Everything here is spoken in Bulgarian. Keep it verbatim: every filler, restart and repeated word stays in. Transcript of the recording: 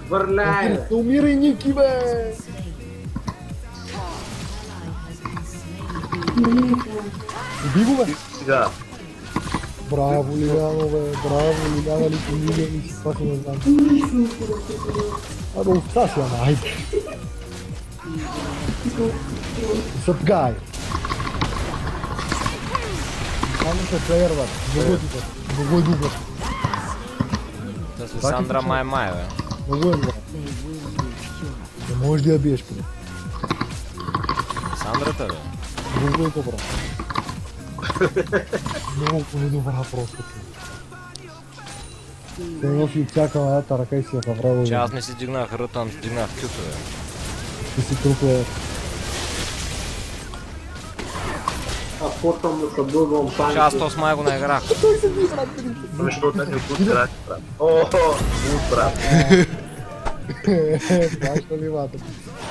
Върляй! Не умирай, Ники, бе! Уби го, бе! Сега. Браво, Лиляно, бе! Браво, Лиляна ли помиля ли си, това не знам. Абе, оста си, ама, айде! What's up, guy? Само се плеер, бе. Много е добър. Много е добър. Да си Сандра май май, бе. Много е добър. Не можеш да я биеш, поне. Сандрата, бе. Много е добра. Много е добра просто. Те носи от всяка едната ръка и си я хаврава. Че аз не си дигнах рътън, дигнах кюто, бе. Ти си трупа. А потом да събълвам паник. Че аз то с май го не играх. Той се би брат, къде се? Защото не го страх, брат. О, го брат. Баш на ливата.